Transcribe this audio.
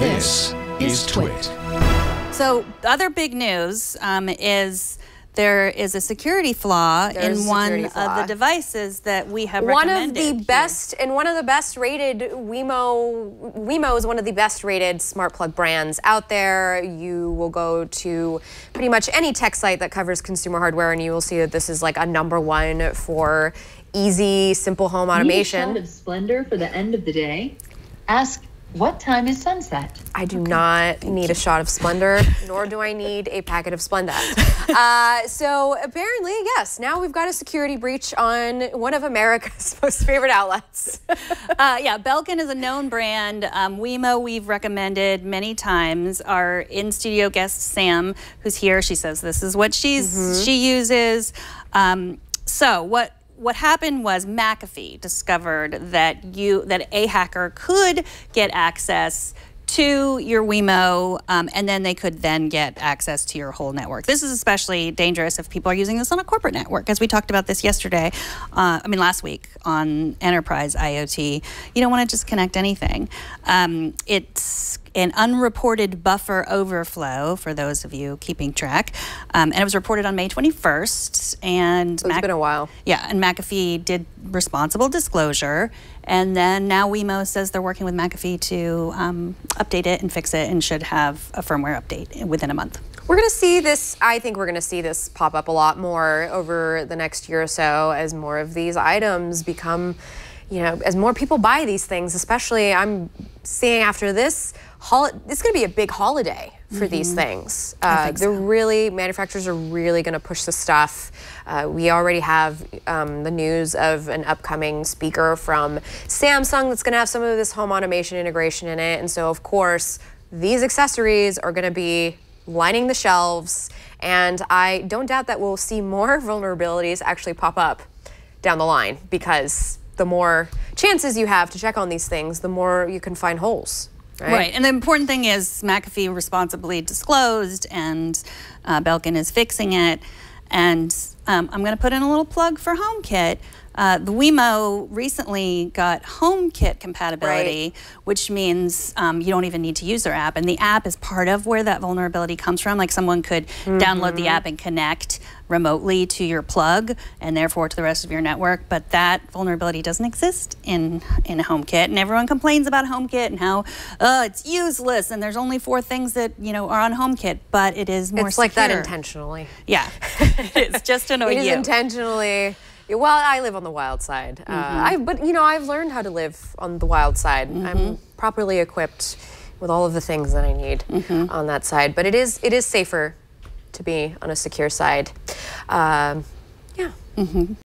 This is TWiT. So the other big news is there is a security flaw in one of the devices that we have recommended. One of the best, and one of the best rated WeMo is one of the best rated smart plug brands out there. You will go to pretty much any tech site that covers consumer hardware and you will see that this is like a #1 for easy, simple home automation. Need a shot of Splendor for the end of the day? Ask, what time is sunset? I do not need a shot of Splendor, nor do I need a packet of Splenda. So apparently, yes, now we've got a security breach on one of America's most favorite outlets. Yeah, Belkin is a known brand. WeMo we've recommended many times. Our in-studio guest, Sam, who's here, she says this is what she uses. So what happened was McAfee discovered that a hacker could get access to your WeMo, and then they could then get access to your whole network. This is especially dangerous if people are using this on a corporate network, as we talked about this yesterday, last week on enterprise IoT. You don't want to just connect anything. It's an unreported buffer overflow, for those of you keeping track. And it was reported on May 21st. And so it's been a while. Yeah, and McAfee did responsible disclosure. And then now WeMo says they're working with McAfee to update it and fix it and should have a firmware update within a month. We're going to see this, I think we're going to see this pop up a lot more over the next year or so as more of these items become, as more people buy these things, especially I'm seeing after this, it's going to be a big holiday for these things. Manufacturers are really going to push the stuff. We already have the news of an upcoming speaker from Samsung that's going to have some of this home automation integration in it. And so, of course, these accessories are going to be lining the shelves. And I don't doubt that we'll see more vulnerabilities actually pop up down the line, because the more chances you have to check on these things, the more you can find holes. Right, and the important thing is McAfee responsibly disclosed, and Belkin is fixing it. And I'm going to put in a little plug for HomeKit. The WeMo recently got HomeKit compatibility, which means you don't even need to use their app. And the app is part of where that vulnerability comes from. Like someone could download the app and connect remotely to your plug and therefore to the rest of your network. But that vulnerability doesn't exist in HomeKit. And everyone complains about HomeKit and how it's useless and there's only 4 things that are on HomeKit. But it is more secure. It's like that intentionally. Yeah, it's just to annoy you. It is intentionally. Well, I live on the wild side, but I've learned how to live on the wild side. I'm properly equipped with all of the things that I need on that side. But it is safer to be on a secure side. Yeah.